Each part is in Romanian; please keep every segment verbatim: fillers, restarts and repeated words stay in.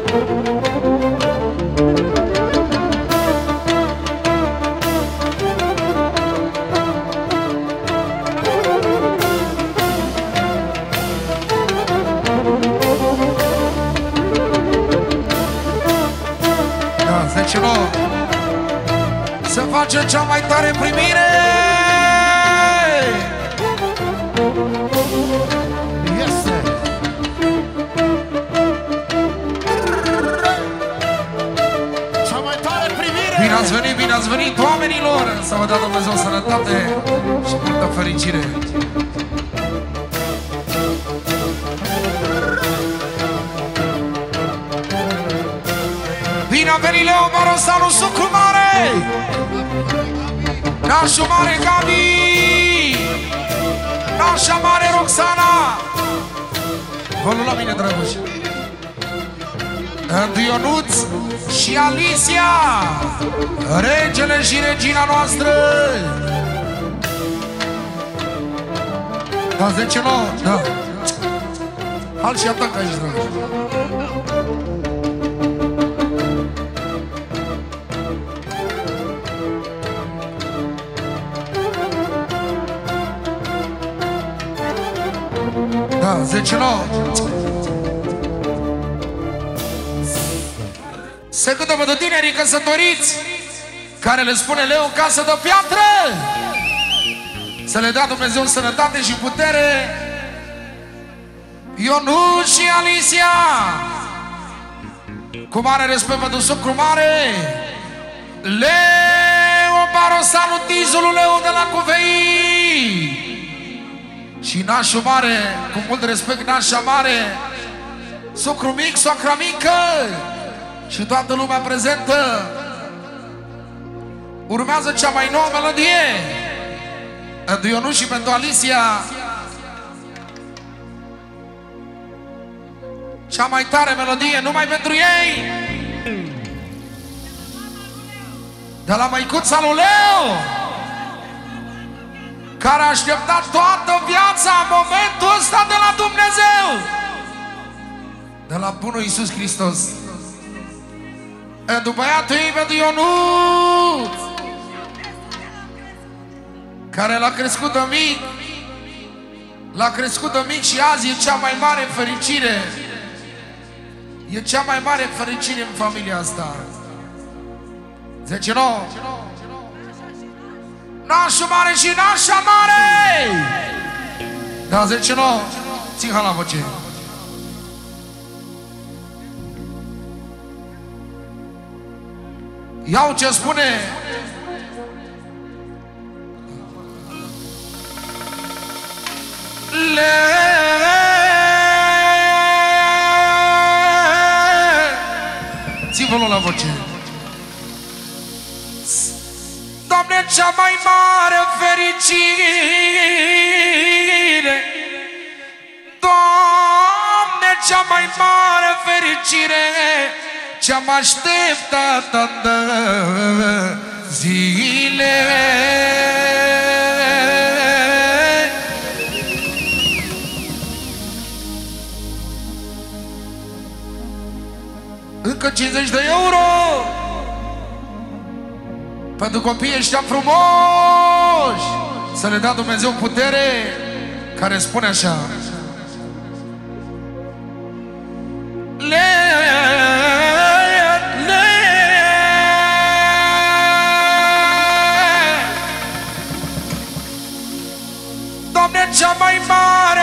Să facem cea mai tare primire. Este cea mai tare primire. Bine ați venit, bine ați venit, oamenilor. Să vă dea Dumnezeu sănătate și multă fericire. Bine a venit Leo Barosanu, Sucru Mare, Nașu Mare Gabi, Nașa Mare Roxana. Volul la mine, drăguși. Ionuț și Alicia, regele și regina noastră. Da, zece nouă, da. Hal și atac aici, drăguși. Da, zece nouă. Se cântă pentru tinerii căsătoriți care le spune Leo casă de piatră. Să le dea Dumnezeu sănătate și putere. Ionuț și Alicia, cu mare respect pentru Sucru Mare, Leo Barosanu, tizul Leo de la Cuvei, și Nașu Mare, cu mult respect, Nașa Mare, Sucru Mic, Soacra Mică și toată lumea prezentă. Urmează cea mai nouă melodie pentru Ionuț și pentru Alicia. Cea mai tare melodie numai pentru ei, de la măicuța lui Leo, care a așteptat toată viața momentul ăsta de la Dumnezeu, de la bunul Iisus Hristos. Pentru băiatul ei, pentru Ionuț, care l-a crescut de mic, l-a crescut de mic și azi e cea mai mare fericire. E cea mai mare fericire în familia asta. zece nouă. Nașu Mare și Nașa Mare. Da, zece nouă. Țin la voce. Iau ce spune Le Țin la voce. Doamne, cea mai mare fericire, Doamne, cea mai mare fericire, ce-am așteptat de zile. Încă cincizeci de euro pentru copiii ăștia frumoși, să le dea Dumnezeu putere, care spune așa: Le, le, Doamne, cea mai mare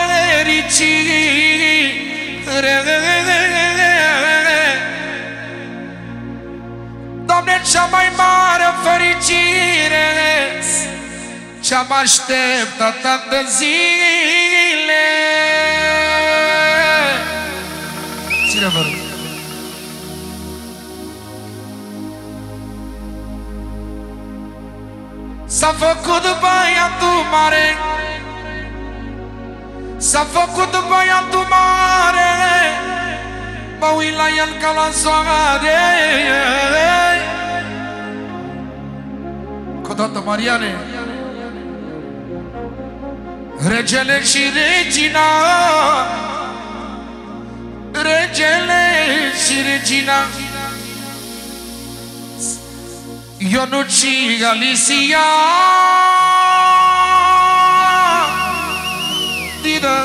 fericire, Doamne, cea mai mare fericire, ce-am așteptat atât de zile. Ține, vă rog. S-a făcut băiatul mare, s-a făcut băiatul mare, mă uit la el ca la soare. Cu toată Mariane, regele și regina, regele și și Regina, Ionuț și Alicia. Dina,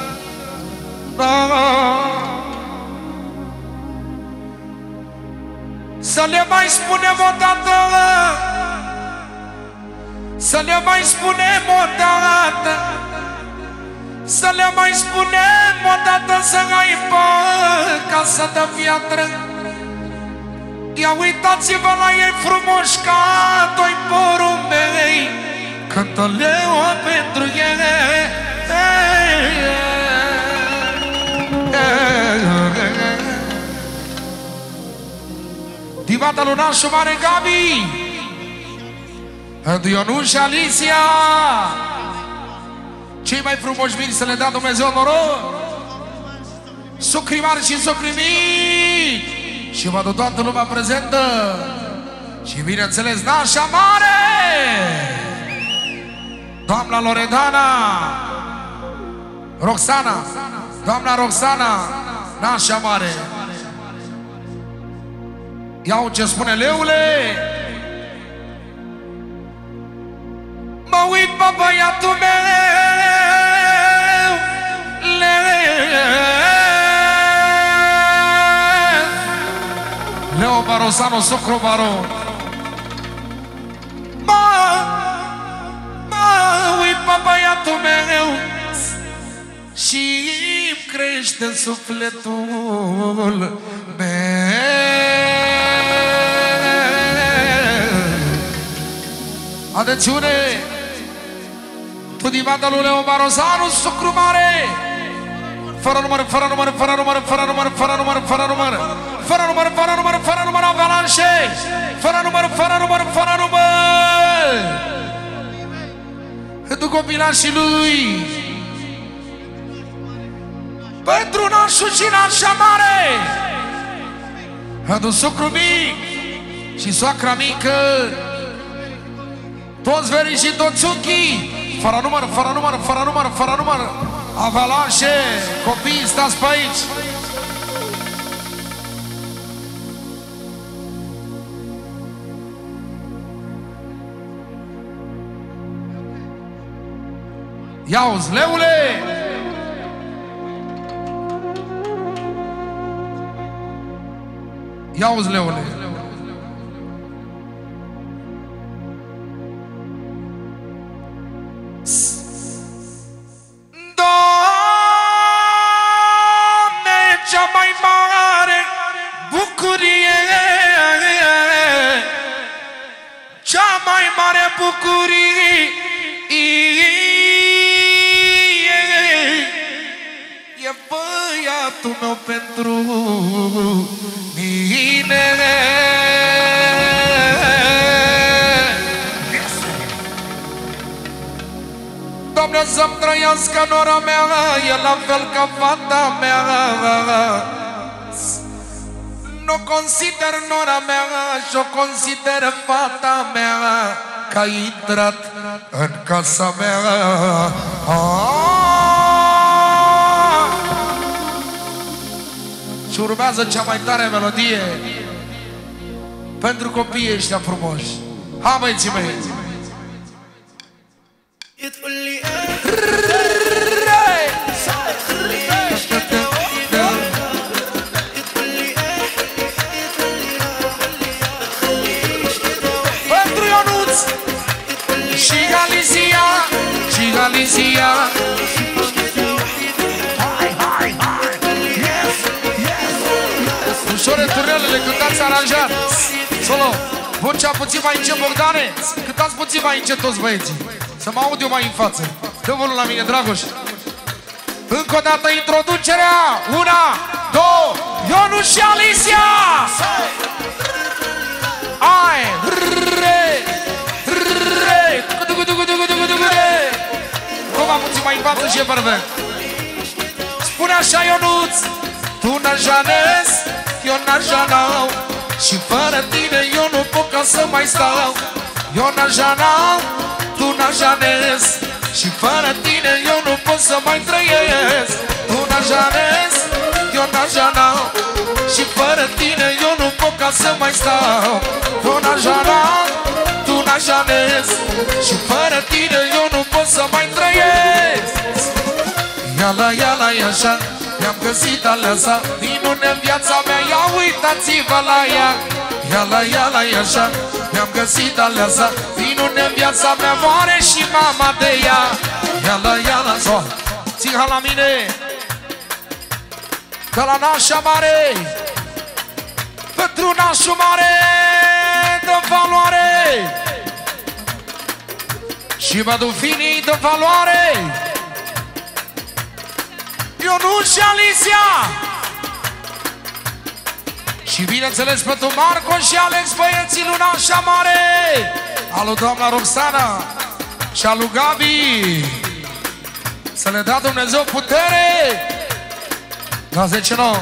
să le mai spunem o dată, să le mai spunem o dată, să le mai spunem o dată, să aibă casă de piatră. Ia uitați-vă la ei frumoși ca doi porumbei, cântă-le o pentru ei. Divata lui Nașu Mare Gabi, Ionuț și Alicia, cei mai frumoși vini să le dea Dumnezeu noroc, sucri mari și sucri mici, și văd toată lumea prezentă și bineînțeles Nașa Mare, doamna Loredana, Roxana, doamna Roxana, Nașa Mare. Iau ce spune leule. Mă uit pe băiatul meu, Leo Barosanu, socru baron. Mă, mă uit pe băiatul meu și-mi crește sufletul meu. Atențiune! Tu divata lui Leo Barosanu, sucru mare! Fără număr, fără număr, fără număr, fără număr, fără număr, fără număr, fără număr, fără număr, fără număr, avalanșe! Fără număr, fără număr, fără număr! Pentru copilașii lui! Pentru Nașu și Nașa Mare! Pentru sucru mic și soacra mică, toți verii și toți unchii, fără număr, fără număr, fără număr, fără număr, avalanșe, copii, stați pe aici. Ia-uzi, leule! Ia-uzi, leule! Doamne, cea mai mare bucurie, cea mai mare bucurie e băiatul meu pentru mine. Doamne, să-mi trăiască nora mea, e la fel ca fata mea. Nu consider nora mea și-o consider fata mea, că a intrat în casa mea. Și urmează cea mai tare melodie pentru copiii ăștia frumoși. Ha, băieții mei! Pentru Ionuț și Alicia, și Alicia. Ușor turnelele, cântați aranjat. Solo, vocea puțin mai încet, Bogdane. Cântați puțin mai încet toți băieții, să mă aud eu mai în față. Dă volul la mine, Dragoș. Încă o dată introducerea. Una, două, Ionuț și Alicia. Ai, re, re, cum am puțin mai în față și e perfect. Spune așa Ionuț: tu n-ajanez, eu n-ajanau, și fără tine eu nu pot ca să mai stau. Eu n-ajanau, tu n-ajanez, și fără tine eu nu pot să mai trăiesc. Tu n-ajanez, eu n-ajanau, și fără tine eu nu pot ca să mai stau. Tu n-ajana, tu n-ajanez, și fără tine eu nu pot să mai trăiesc. Ia-la, ia-la, e așa, mi-am găsit aleasa, minune în viața mea, ia uitați-vă la ea. Ia-la, ia-la, e așa, mi-am găsit aleasa, minune în viața mea, moare și mama de ea. Ia-la, ia-la, so, țiha la mine, că la nașa mare, pentru nașul mare dă valoare, și mădufinii dă valoare. Ionuț și Alicia, și bineînțeles pentru Marco și Alex, băieții lui Nașa Mare, alu doamna Roxana și alu Gabi, să le dea Dumnezeu putere. Da, zece nouă.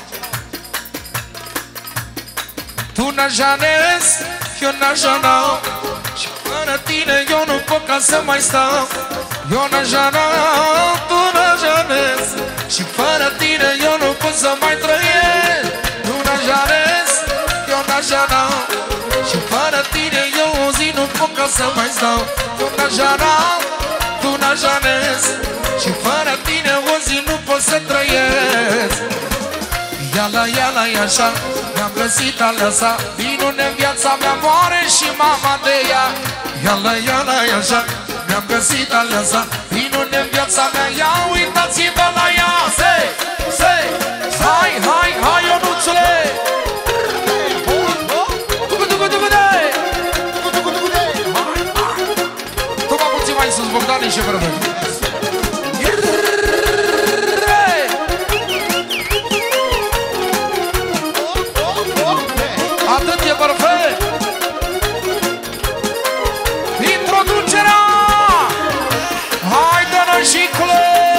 Tu n-ajanez, eu n-ajanau, și fără tine eu nu pot ca să mai stau. Eu n-ajanau, tu n-ajanez, și fără tine eu nu pot să mai trăiesc. Tu n-ajanez, eu n-ajanau, și fără tine eu o zi nu pot ca să mai stau. Tu n-ajanau, tu n-ajanez, și fără tine o zi nu pot să trăiesc. Ia-la, ia-la, e așa, mi-am găsit aleasa, minune în viața mea, moare și mama de ea. Ia-la, ia-la, e așa, mi-am găsit aleasa, minune în viața mea, ia uitați-vă la ea. Sei, sei, hai, hai, hai, Ionuțule! Tu mă puțin mai sus, Bogdani și vreme. Atât e perfect. Introducerea. Hai, dănășicule.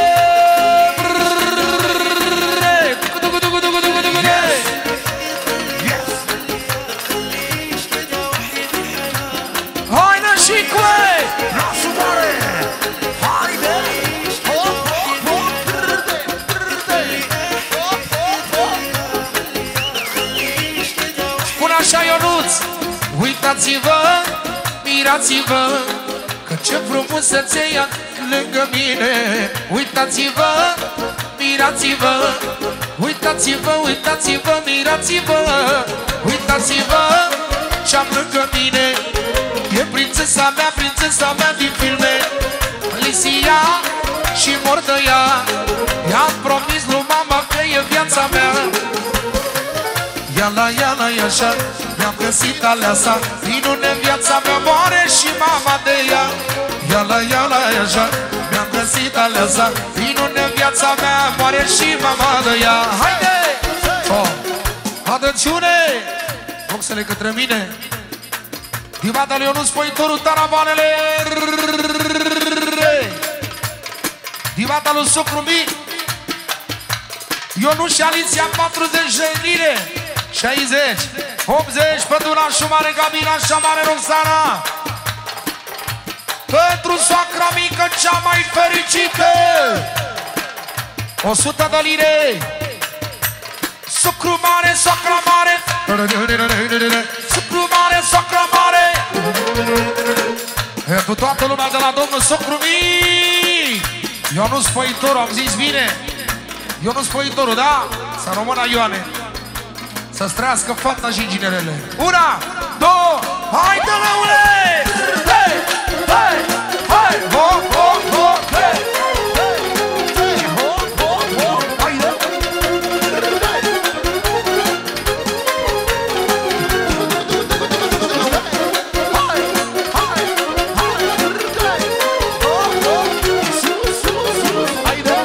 Hai, nășicule. Așa, Ionuț, uitați-vă, mirați-vă, că ce frumusețe ea lângă mine. Uitați-vă, mirați-vă, uitați-vă, uitați-vă, mirați-vă, uitați-vă ce-am lângă mine. E prințesa mea, prințesa mea din filme, Alicia, și mor de ea. I-am promis lui mama că e viața mea. Ia-la, ia-la, e așa, mi-am găsit aleasa, minune în viața mea, moare și mama de ea. Ia-la, ia-la, e așa, mi-am găsit aleasa, minune în viața mea, moare și mama de ea. Haide! Oh. Atențiune! Boxele către mine. Divata lui Ionuț Poitorul, taravanele. Divata lui Socru Mic, Ionuț și Alicia, patruzeci de lire. șaizeci, optzeci pentru Nașul Mare, Gabi, Nașa Mare, Roxana. Pentru soacra mică cea mai fericită, o sută de lire. Sucru mare, soacra mare, sucru mare, soacra mare. Pentru toată lumea de la domnul Socru Mic, Ionuț Poitorul, am zis bine? Ionuț Poitorul, da? Să rămână Ioane. Să străiască fata și ginerele. Una, două, hai, dă-lăule! Hei, hei, hei! Ho, ho, ho, hei! Hei, ho, ho, ho, haide! Hai, hai, hai! Ho, ho, sus, sus, sus, haide!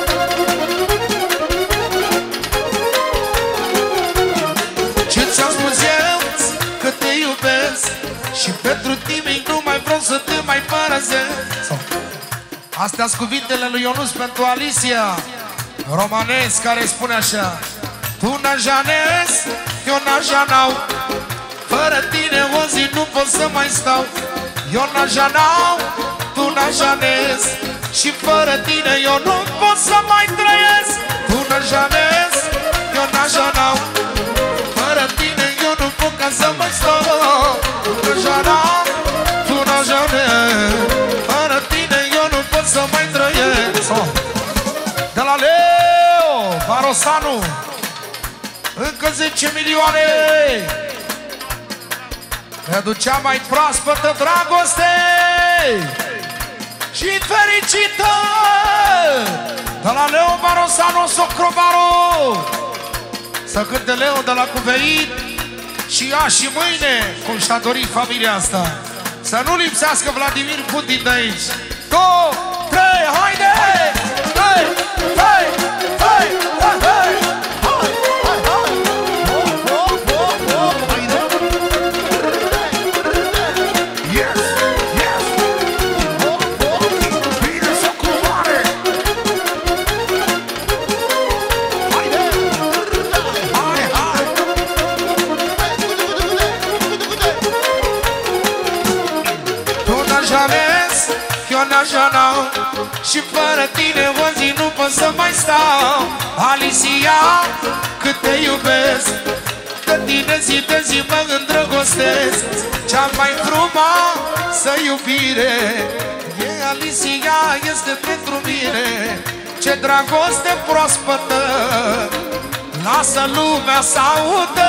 Ce-ți-am spus eu că te iubesc, și pentru nimic nu mai vreau să te mai părăsesc. Astea-s cuvintele lui Ionuț pentru Alicia, romanesc, care spune așa: tu n-ajanez, eu n-ajanau, fără tine o zi nu pot să mai stau. Eu n-ajanau, tu n-ajanez, și fără tine eu nu pot să mai trăiesc. Tu n-ajanez, eu n-ajanau, Bărosanu. Încă zece milioane pentru cea mai proaspătă dragoste și fericită de la Leo Bărosanu Socrobaru. Să cânte Leo de la Cuveit și ea și mâine, cum și-a dorit familia asta. Să nu lipsească Vladimir Putin de aici. Două, trei, haide! Hai, hai, hai, hai, hai! Și fără tine o zi nu pot să mai stau. Alicia, cât te iubesc, de tine zi de zi mă îndrăgostesc. Cea mai frumoasă iubire e Alicia, este pentru mine. Ce dragoste proaspătă, lasă lumea să audă.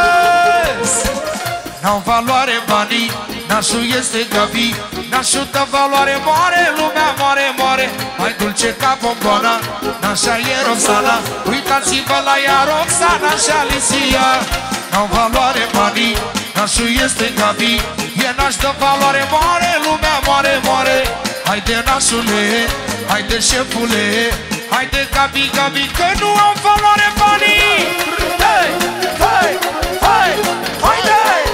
N-au valoare banii, nașul este Gabi. Nașul dă valoare mare, lumea moare, moare. Mai dulce ca bomboana, nașa e Roxana. Uitați-vă la ea, Roxana și Alicia. N-au valoare banii, nașul este Gabi. E naș dă valoare mare, lumea moare, moare. Haide nașule, haide șefule, haide Gabi, Gabi, că nu au valoare banii. Hei, hei, hei, haide!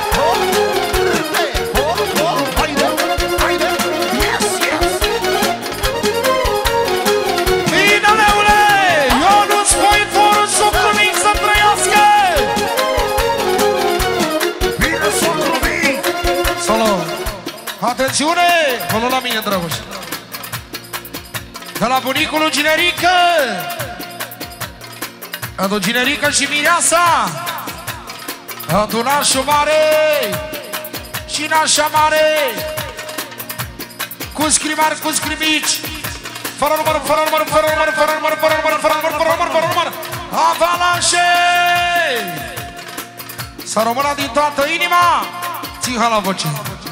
Atențiune! Vă la mine, drăguș! De la bunicul lui Ginerică! Adu Ginerică și Mireasa! Adu nașul mare! Și nașa mare! Cu scrimari, cu scrimici! Fără număr, fără număr, fără număr, fără număr, fără număr, fără număr, fără număr, fără număr! Avalanșe! Să rămână din toată inima! Țin-ha la voce!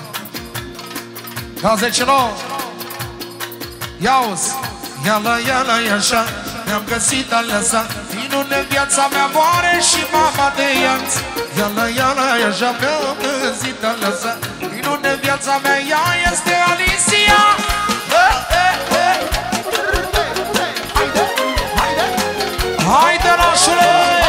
La zece nouă Ia-uzi Ia-la, ia-la, ia-așa Mi-am găsit aleasa Minune viața mea moare și mama de ianț. Ia-la, ia-la, ia-așa Mi-am găsit aleasa Minune viața mea ea este Alicia. Haide, nașule!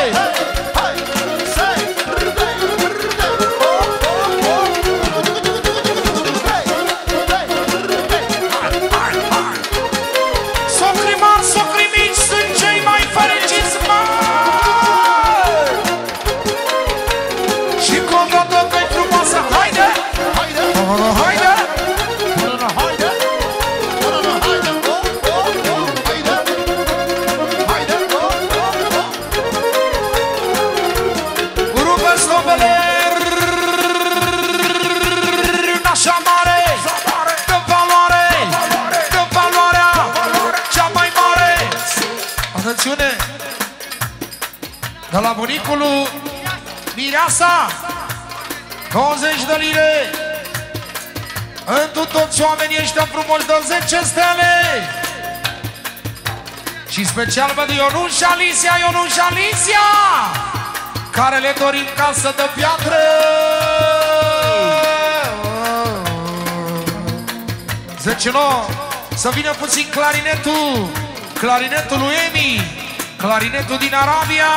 De la bunicul lui Mireasa douăzeci de lire. Întru toți oamenii ăștia frumoși de zece stele. Și special pentru Ionuș și Alicia, Ionuș și Alicia, care le dorim casă de piatră. Zece nouă. Să vină puțin clarinetul. Clarinetul lui Emi. Clarinetul din Arabia.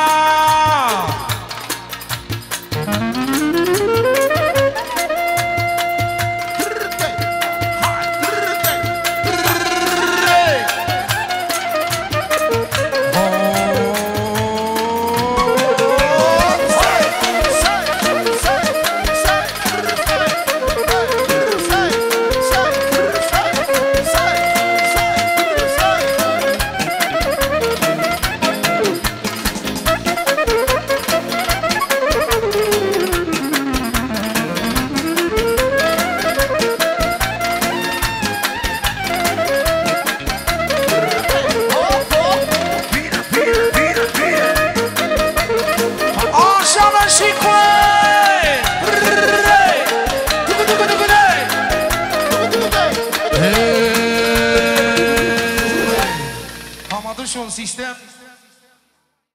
sistem.